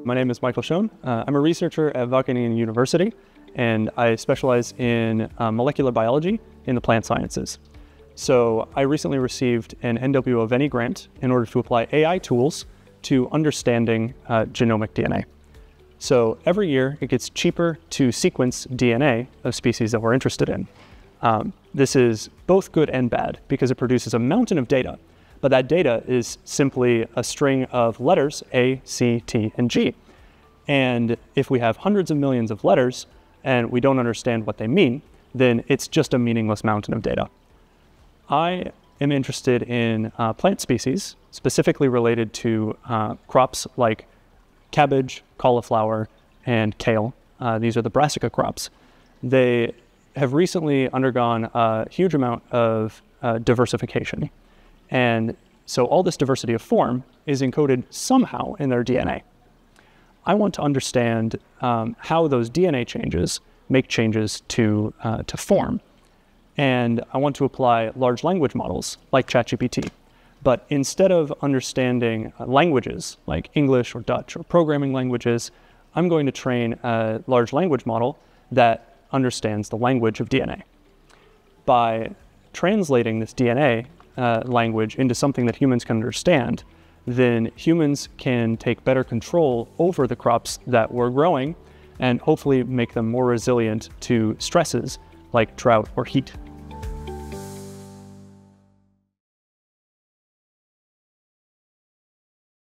My name is Michael Schon. I'm a researcher at Wageningen University, and I specialize in molecular biology in the plant sciences. So I recently received an NWO Veni grant in order to apply AI tools to understanding genomic DNA. So every year it gets cheaper to sequence DNA of species that we're interested in. This is both good and bad because it produces a mountain of data, but that data is simply a string of letters A, C, T, and G. And if we have hundreds of millions of letters and we don't understand what they mean, then it's just a meaningless mountain of data. I am interested in plant species, specifically related to crops like cabbage, cauliflower, and kale. These are the brassica crops. They have recently undergone a huge amount of diversification. And so all this diversity of form is encoded somehow in their DNA. I want to understand how those DNA changes make changes to form. And I want to apply large language models like ChatGPT. But instead of understanding languages like English or Dutch or programming languages, I'm going to train a large language model that understands the language of DNA. By translating this DNA language into something that humans can understand, then humans can take better control over the crops that we're growing and hopefully make them more resilient to stresses like drought or heat.